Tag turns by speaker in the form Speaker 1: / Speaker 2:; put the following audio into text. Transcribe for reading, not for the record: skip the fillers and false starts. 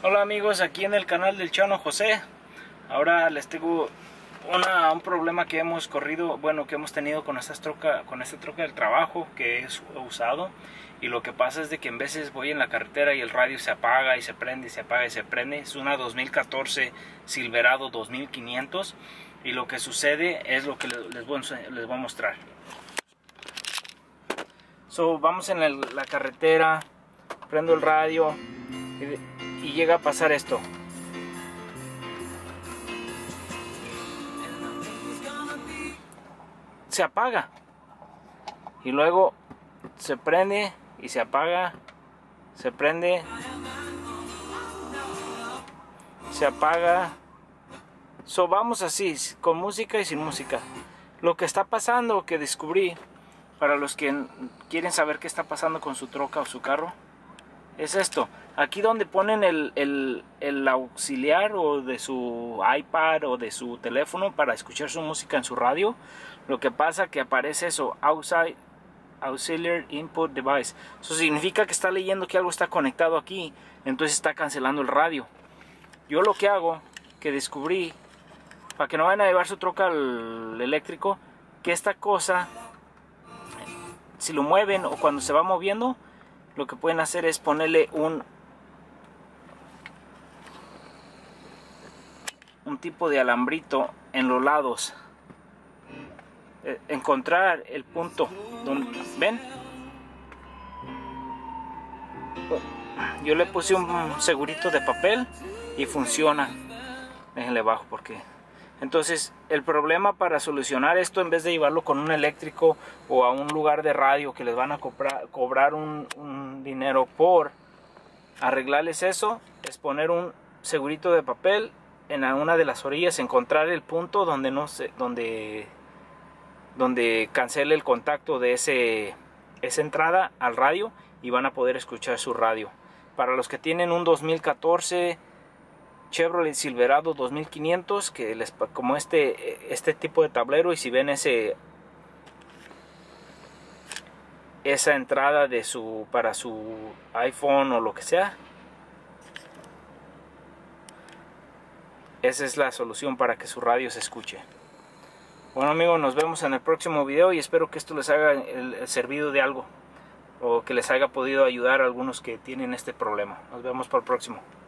Speaker 1: Hola amigos, aquí en el canal del Chano José. Ahora les tengo un problema que hemos tenido con esta troca del trabajo que es usado. Y lo que pasa es de que en veces voy en la carretera y el radio se apaga y se prende, y se apaga y se prende. Es una 2014 Silverado 2500 y lo que sucede es lo que les voy a mostrar. Vamos en la carretera, prendo el radio y llega a pasar esto. Se apaga y luego se prende y se apaga, se prende, se apaga. Vamos así, con música y sin música. Lo que está pasando, que descubrí, para los que quieren saber qué está pasando con su troca o su carro, es esto. Aquí donde ponen el auxiliar o de su iPad o de su teléfono para escuchar su música en su radio, lo que pasa que aparece eso, Auxiliary Input Device. Eso significa que está leyendo que algo está conectado aquí, entonces está cancelando el radio. Yo lo que hago, que descubrí, para que no vayan a llevar su troca al eléctrico, que esta cosa, si lo mueven o cuando se va moviendo, lo que pueden hacer es ponerle un tipo de alambrito en los lados. Encontrar el punto donde, ¿ven? Yo le puse un segurito de papel y funciona. Déjenle bajo porque... Entonces el problema para solucionar esto, en vez de llevarlo con un eléctrico o a un lugar de radio que les van a cobrar un dinero por arreglarles eso, es poner un segurito de papel en una de las orillas, encontrar el punto donde cancele el contacto de esa entrada al radio y van a poder escuchar su radio. Para los que tienen un 2014 Chevrolet Silverado 2500, que como este tipo de tablero, y si ven esa entrada para su iPhone o lo que sea, esa es la solución para que su radio se escuche. Bueno amigos, nos vemos en el próximo video y espero que esto les haya servido de algo o que les haya podido ayudar a algunos que tienen este problema. Nos vemos para el próximo.